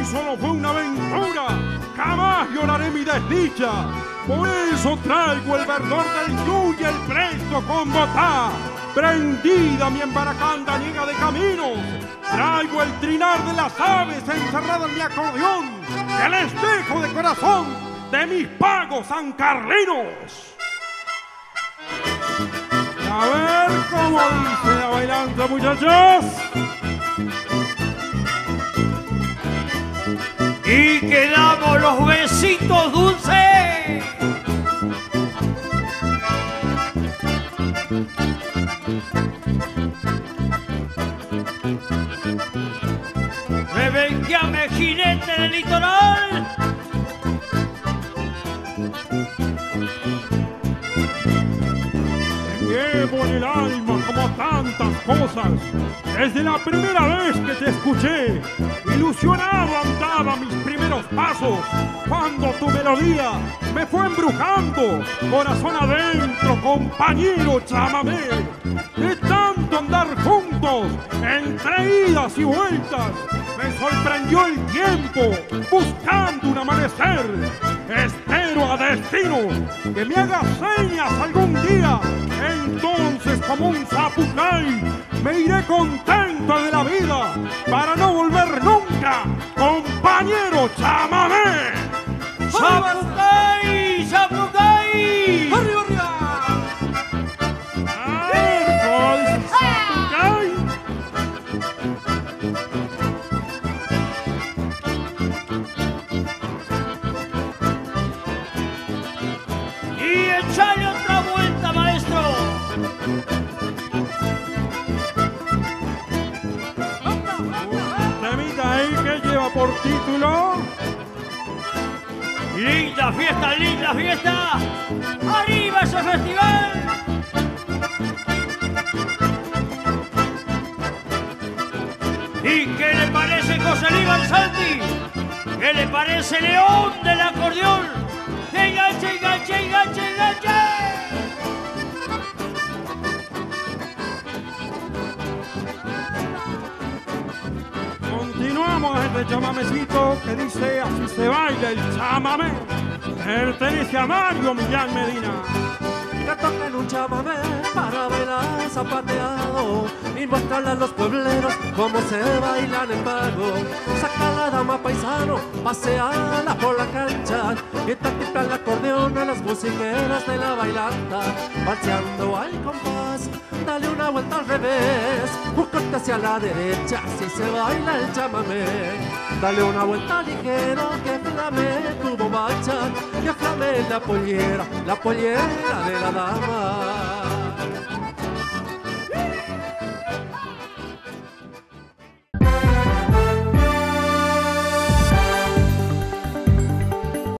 tan solo fue una aventura, jamás lloraré mi desdicha. Por eso traigo el verdor del yu y el presto con botá. Prendida mi embaracanda niega de caminos, traigo el trinar de las aves encerrado en mi acordeón, que les dejo de corazón de mis pagos sancarlinos. A ver cómo dice la bailanta, muchachos. Y quedamos los besitos dulces. Rebenqueame, jinete del litoral. Llevo en el alma como tantas cosas. Desde la primera vez que te escuché, ilusionado andaba mis primeros pasos, cuando tu melodía me fue embrujando, corazón adentro, compañero chamamé. De tanto andar juntos, entre idas y vueltas, me sorprendió el tiempo, buscando un amanecer. Espero a destino que me haga señas algún día. Entonces, como un zapucay, me iré contento de la vida para no volver nunca, compañero chamamé. ¡Zapucay! ¡Zapucay! ¡Arriba, arriba! ¡Zapucay! ¡Y echale otra vuelta, maestro! Temita ahí que lleva por título ¡Linda fiesta, linda fiesta! ¡Arriba ese festival! ¿Y qué le parece José Líbal Santi? ¿Qué le parece León del acordeón? ¡Que enganche, enganche, enganche, enganche! Continuamos este chamamecito que dice así se baila el chamamé. Pertenece a Mario Millán Medina. Que tocan un chamamé para bailar zapateado y mostrarle a los puebleros cómo se bailan en vago. Saca la dama paisano, paseala por la cancha y tactica el acordeón a las musiqueras de la bailanta. Balseando al compás, dale una vuelta al revés, un corte hacia la derecha, así se baila el chamamé. Dale una vuelta ligero, que flame tu bombacha, que flame la pollera de la dama.